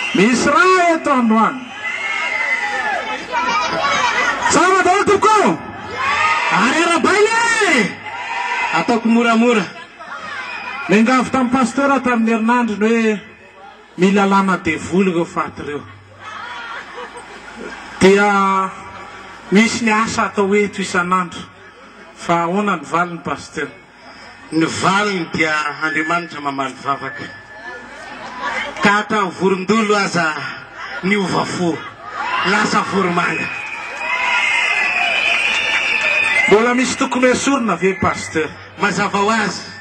misy raha eto androany sama daholo tompoko ary arabaile ataoko moramora mengavy tamin'ny pasteur tamin'ny herinandro hoe mila lana devoly reo faty reo dia misy ny asa atao eto isan'andro fa ahoana ny valiny pasteur ny valiny dia Andriamanitra mamaly vavaka ka atao vorondolo aza ny ovafo lasa voromanga mbola misy tokony esorina ve pasteur mazava ho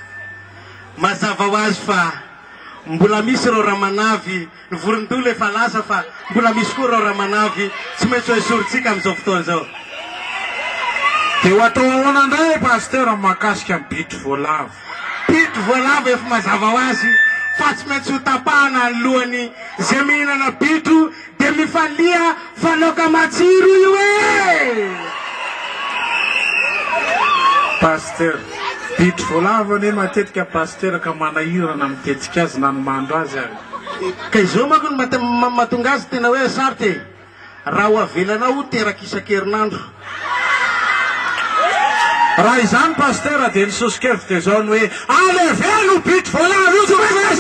azy fa mbola misy reo ramanavy ny vorondolo efa lasa fa mbola misy koa reo ramanavy tsy maintsy esorintsika amin'izao fotoana zao dia ho atao ahoana indray pasteur mahakasika ny bitro voalavo efa mazava ho azy fa tsy maintsy ho tapahana ny lohany zay mihinana bitro dia mifalia fa laoka matsiro io e pasteur bitro voalavo ane matetika pasteur ka manahirana mitetika azy na ny mandro azy ary ka izao manko ny mahatonga azy tena hoe sarty raha ho avelanao teraka isan-kerinandro raha izany pasteur dia nisosikevitra zao ny hoe alevelo bitro voalavo io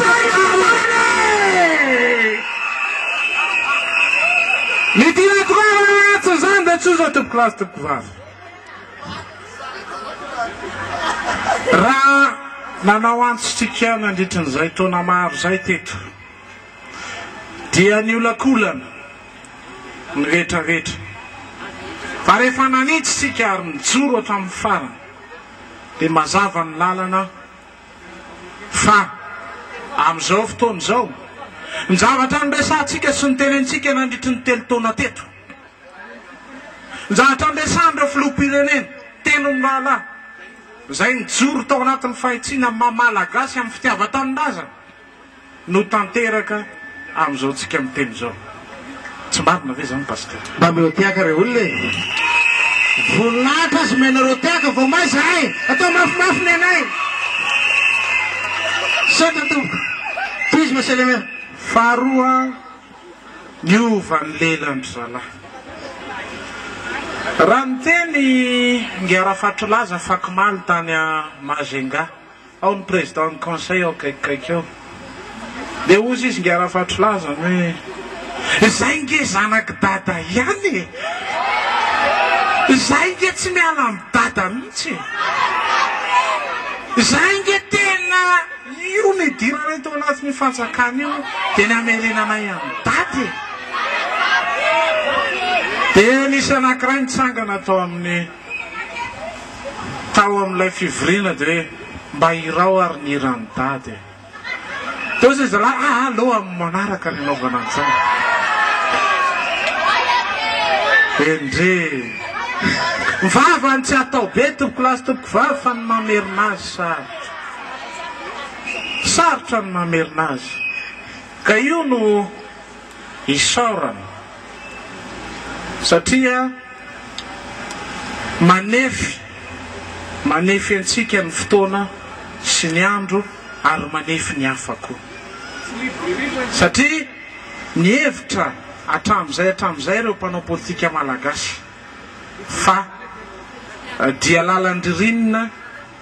mitinatokaatsa zany dia tsoza tompoko lasy tompoko vavy raha nanao antsotsika nandritran'izay taona maro zay teto dia niolakolana ny rehetrarehetra fa rehefa nanitsitsika ary nijoro hatramin'ny farany dia mazava ny lalana fa amin'izao fotoana izao ny zavatra nyresantsika sy ny tenentsika nandritry ny telo taona teto ny zavatra nyresan'ireo filoham-pirenena telo mrahalahy zay nijoro tao anatin'ny fahitsiana mamalagasy amin'ny fitiavan-tanindraza no tanteraka amin'izao tsika miteny zao tsy marina ve zany pasteur mba meo tiaka re olona e voninahitra azy menareo tiaka vao may zahay atao mafimafy ny anay sota tompoko toy izy maselema faharoa niova ny lelandry zalahy raha ny teny ngiarafatro laza fakimaly tany a Mazenga ao ny président ny conseil ao kaikikaiky ao dia ozy izy ngiarafatro laza hoe zay nge zanaky dada ihany zay nge tsy miala amin'ny dada mihitsy zay nge tena io ny dira reto anatin'ny fanjakana io dia ny amerenanay amin'ny dady dia nisy anankiray nitsangana tao amin'ilay fivoriana dia hoe mba irao ary ny irany dady teo zay zalahy aloha amin'ny manaraka ny anaovana an'izany endre mivavany tsy atao be tompoko lasy tompoko vavy fa ny mamerina azy sarotra ny mamerina azy ka io no isaorana satria manefy antsika ny fotoana sy ny andro ary manefy ny hafa koa satria ny hevitra hatramin'izay ireo mpanao politika malagasy fa dia lalandririnina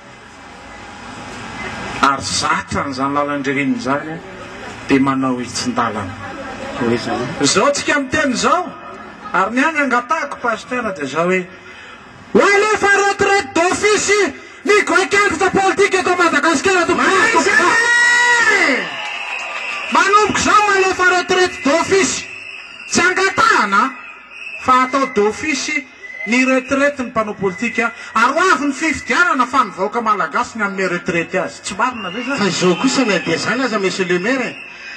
ary zatra n'izany lalandririnina zany dia manao hitsin-dalana zao tsika miteny zao ary ny any angatahako pasteur dia zao hoe alefa retraite d'office ny goaikakitra politika eto Madagasikara manomboka zao alefa retraite d'office tsy angatahana fa atao d'office ny retraite ny mpanao politika ary ho avy ny fifidianana fa nivahoaka malagasy ny amin'ny retraite azy tsy marina ve zany fa izao kosa na dia zany aza monsieur le maire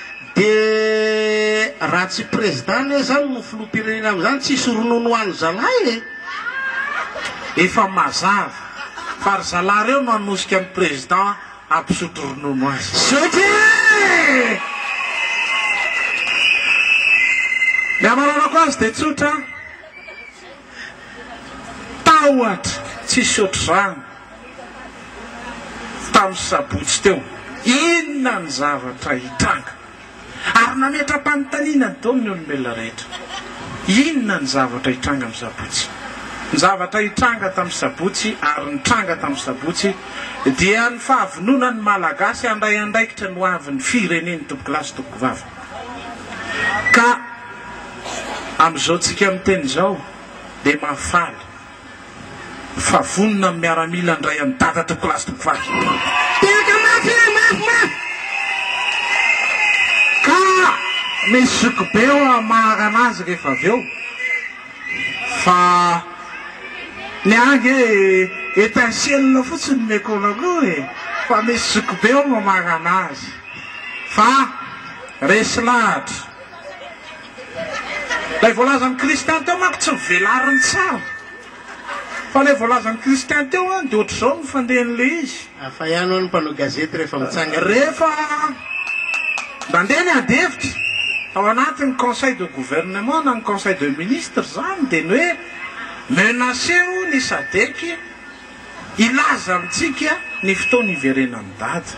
dia raha tsy président zany no filoham-pirenena amin'izany tsisy ronono any zalahy efa mazava fa ry zalahy reo no hanosika amin'ny président ampisotro ronono azy soty ny amaranako azy dia tsotra tahoatra tsisy ohatr'izany tamin'ny sabotsy teo inona ny zavatra hitranga ary nametram-panontaniana taony ny olombelona rehetra. Inona ny zavatra hitranga amin'ny sabotsy? Ny zavatra hitranga tamin'ny sabotsy ary nitranga tamin'ny sabotsy dia ny fahavonona ny malagasy andray andraikitra no avy ny fireneny tompoko lahy sy tompoko vavy. Ka amin'izao tsika miteny izao dia mahafaly fa vonona ny miaramila ndray amin'ny dada tompoko lahy sy tompoko vavy. Teka mafy mafy. Ka misy zokibe eo mahaka anazy rehefa avy eo fa ny angy étincelle fotsiny mekolago fa misy zokibe eo mamaka anazy fa resy lahatra. Lay voalazan'ny Kristin teo manko tsy mivelariny tsara fa lay voalazan'ny Kristin teo dia ohatr'izao ny fandehan'le izy. Afa ihany ho ny mpanao gazety rehefa mitsanga. Rehefa mandeha ny adevitra ao anatin'ny conseil de gouvernement na ny conseil de ministre zany dia ny hoe menaceo ny sadeky ilaza amintsika ny fotoana iverenan'ny dada.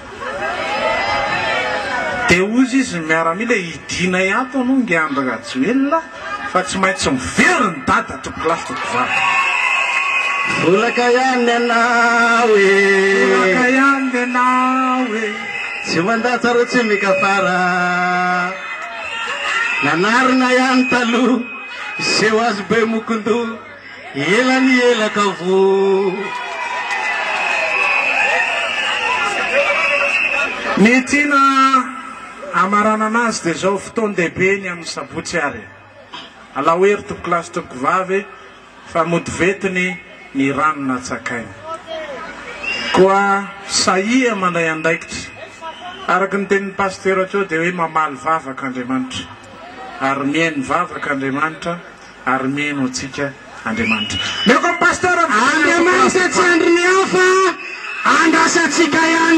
Dia ozy izy miaramila hidina ato anao ngeandro Rajoelina fa tsy maintsy mivery ny dada tompoko lahy tompoko vavy. Volaka ihany ianao Volaka ihany ianao tsy mandatsara tsy mikafara nanarina ihany taloha seho azo be mokondo ela ny elaka vo. Ny tiana amarana anazy dia zao fotoana dehibe ny amin'ny sabotsy ary alahoery tompoko lahy sy tompoko vavy fa mody vetiny ny ranona tsakainy koa sahia mandray andraikitra araky ny tenin'ny pasteur teo dia hoe mamaly vavaka Andriamanitra ary mihaino vavaka Andriamanitra ary mihaino antsika Andriamanitra. Meko pasteur Andriamanitra tsy andriny ao fa andrasantsika ihany